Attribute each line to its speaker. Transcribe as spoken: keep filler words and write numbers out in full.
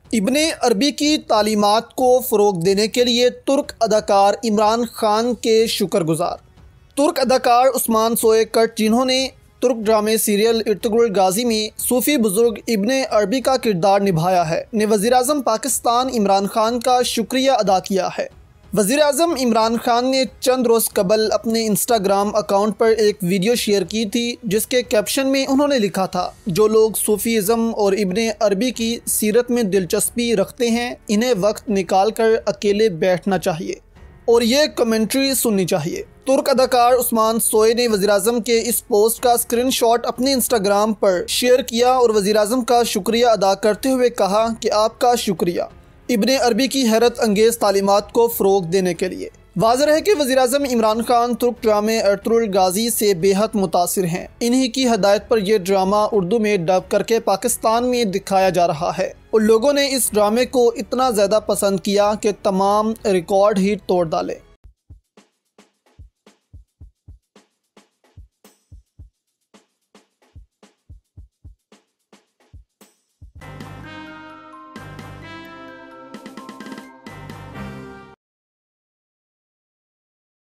Speaker 1: इब्ने अरबी की तालीमात को फ़रोग़ देने के लिए तुर्क अदाकार इमरान खान के शुक्रगुज़ार। तुर्क अदाकार उस्मान सोएकट, जिन्होंने तुर्क ड्रामे सीरियल इर्तुगरुल गाज़ी में सूफ़ी बुज़ुर्ग इब्ने अरबी का किरदार निभाया है, ने वज़ीर-ए-आज़म पाकिस्तान इमरान खान का शुक्रिया अदा किया है। वज़ीर-ए-आज़म इमरान खान ने चंद रोज़ कबल अपने इंस्टाग्राम अकाउंट पर एक वीडियो शेयर की थी, जिसके कैप्शन में उन्होंने लिखा था, जो लोग सूफ़ीज़म और इब्ने अरबी की सीरत में दिलचस्पी रखते हैं, इन्हें वक्त निकाल कर अकेले बैठना चाहिए और ये कमेंट्री सुननी चाहिए। तुर्क अदाकार उस्मान सोए ने वज़ीर-ए-आज़म के इस पोस्ट का स्क्रीनशॉट अपने इंस्टाग्राम पर शेयर किया और वज़ीर-ए-आज़म का शुक्रिया अदा करते हुए कहा कि आपका शुक्रिया इब्ने अरबी की हैरत अंगेज़ तालीमात को फ़रोग़ देने के लिए। वाज़ेह है कि वज़ीर-ए-आज़म इमरान खान तुर्क ड्रामे इर्तुगरुल गाज़ी से बेहद मुतासिर हैं। इन्हीं की हदायत पर यह ड्रामा उर्दू में डब करके पाकिस्तान में दिखाया जा रहा है और लोगों ने इस ड्रामे को इतना ज़्यादा पसंद किया कि तमाम रिकॉर्ड ही तोड़ डाले।